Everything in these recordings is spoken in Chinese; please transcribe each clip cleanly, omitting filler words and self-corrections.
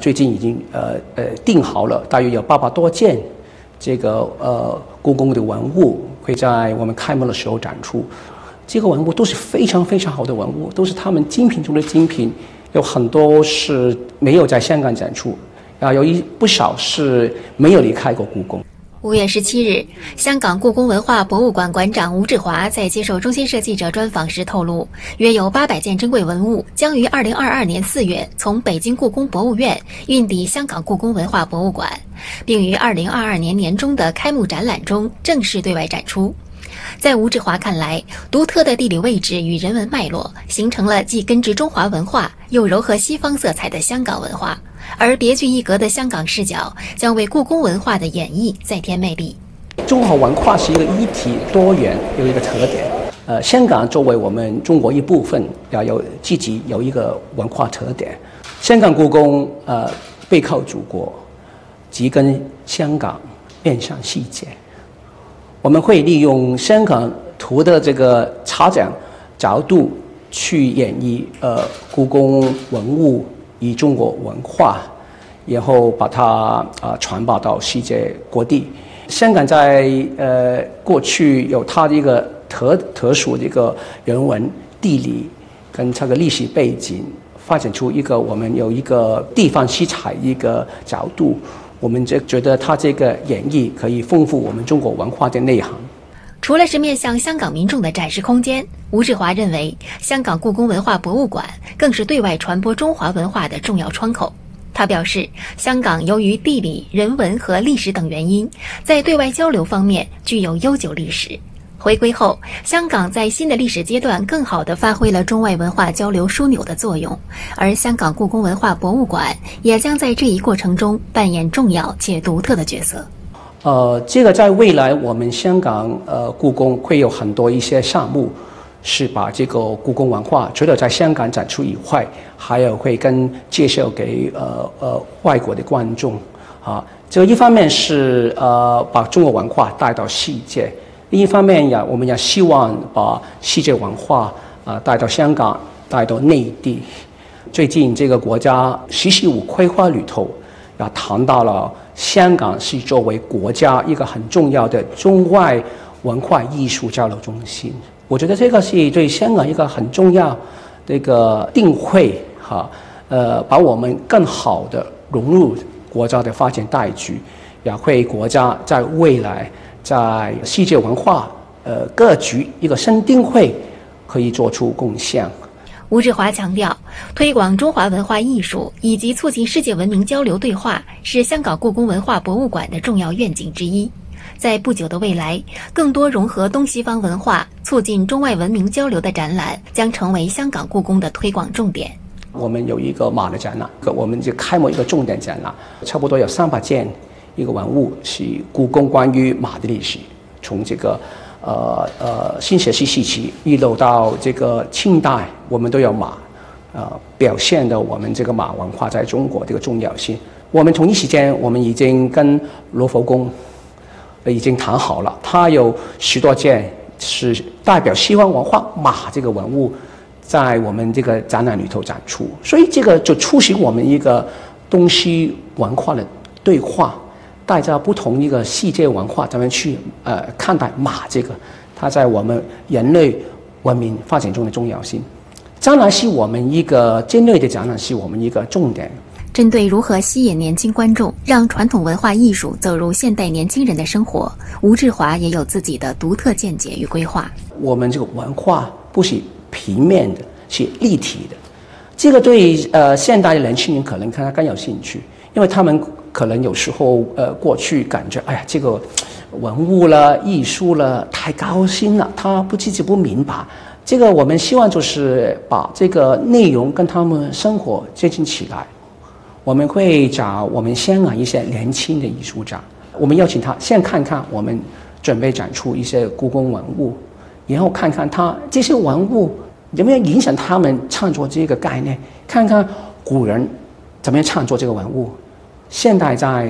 最近已经定好了，大约有800多件这个故宫的文物会在我们开幕的时候展出。这个文物都是非常非常好的文物，都是他们精品中的精品，有很多是没有在香港展出，有不少是没有离开过故宫。 5月17日，香港故宫文化博物馆馆长吴志华在接受中新社记者专访时透露，约有800件珍贵文物将于2022年4月从北京故宫博物院运抵香港故宫文化博物馆，并于2022年年中的开幕展览中正式对外展出。在吴志华看来，独特的地理位置与人文脉络形成了既根植中华文化又糅合西方色彩的香港文化，而别具一格的香港视角将为故宫文化的演绎再添魅力。 中华文化是一个一体多元，有一个特点。香港作为我们中国一部分，要有自己有一个文化特点。香港故宫背靠祖国，即跟香港面向世界。我们会利用香港图的这个插展角度去演绎故宫文物与中国文化，然后把它传播到世界各地。香港在过去有它的一个特殊的一个人文地理跟这个历史背景，发展出我们有一个地方色彩一个角度。我们就觉得它这个演绎可以丰富我们中国文化的内涵。 除了是面向香港民众的展示空间，吴志华认为香港故宫文化博物馆更是对外传播中华文化的重要窗口。他表示，香港由于地理、人文和历史等原因，在对外交流方面具有悠久历史。回归后，香港在新的历史阶段更好地发挥了中外文化交流枢纽的作用，而香港故宫文化博物馆也将在这一过程中扮演重要且独特的角色。 这个在未来我们香港故宫会有很多一些项目，是把这个故宫文化除了在香港展出以外，还有会介绍给外国的观众啊。这个一方面是把中国文化带到世界。另一方面我们也希望把世界文化带到香港，带到内地。最近这个国家“十四五”规划里头也谈到了香港是作为国家一个很重要的中外文化艺术交流中心。我觉得这个是对香港一个很重要的一个定位把我们更好的融入国家的发展大局，也为国家在未来在世界文化格局一个新定位可以做出贡献。 吴志华强调，推广中华文化艺术以及促进世界文明交流对话是香港故宫文化博物馆的重要愿景之一。在不久的未来，更多融合东西方文化、促进中外文明交流的展览将成为香港故宫的推广重点。 我们有一个马的展览，我们就开幕一个重点展览，差不多有300件一个文物是故宫关于马的历史，从这个新石器时期一路到这个清代，我们都有马，表现的我们这个马文化在中国这个重要性。我们同一时间，我们已经跟罗浮宫已经谈好了，它有10多件是代表西方文化马这个文物，在我们这个展览里头展出，所以这个就促使我们一个东西文化的对话。带着不同一个世界文化，咱们去看待马这个，它在我们人类文明发展中的重要性。展览是我们一个尖锐的展览，是我们一个重点。 针对如何吸引年轻观众，让传统文化艺术走入现代年轻人的生活，吴志华也有自己的独特见解与规划。 我们这个文化不是平面的，是立体的。这个对现代的年轻人可能更有兴趣，因为他们可能有时候过去感觉哎呀这个文物了艺术了太高深了，他自己不明白。这个我们希望就是把这个内容跟他们生活接近起来。我们会找我们香港一些年轻的艺术家，我们邀请他先看看我们准备展出一些故宫文物，然后看看他这些文物有没有影响他们创作这个概念，看看古人怎么样创作这个文物，现代在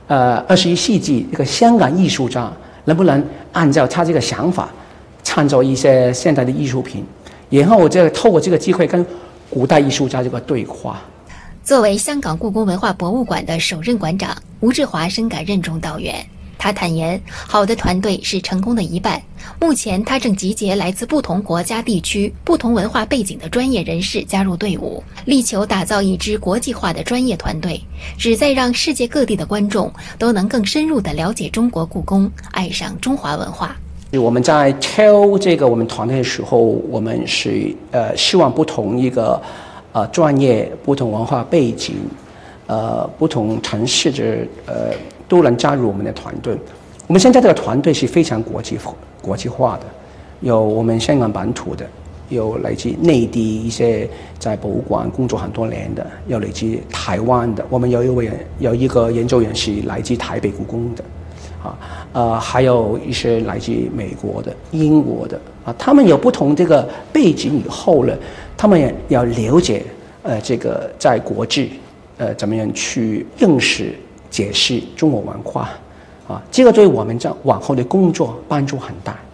21世纪一个香港艺术家能不能按照他这个想法创作一些现代的艺术品，然后透过这个机会跟古代艺术家这个对话。 作为香港故宫文化博物馆的首任馆长，吴志华深感任重道远。他坦言，好的团队是成功的一半。目前，他正集结来自不同国家地区、不同文化背景的专业人士加入队伍，力求打造一支国际化的专业团队，旨在让世界各地的观众都能更深入地了解中国故宫，爱上中华文化。 我们在挑这个我们团队的时候，我们是希望不同一个专业、不同文化背景、不同城市的都能加入我们的团队。我们现在这个团队是非常国际化的，有我们香港本土的，有来自内地一些在博物馆工作很多年的，有来自台湾的，我们有一个研究员是来自台北故宫的。还有一些来自美国的、英国的他们有不同这个背景以后呢，他们也要了解这个在国际怎么样去认识、解释中国文化这个对我们在往后的工作帮助很大。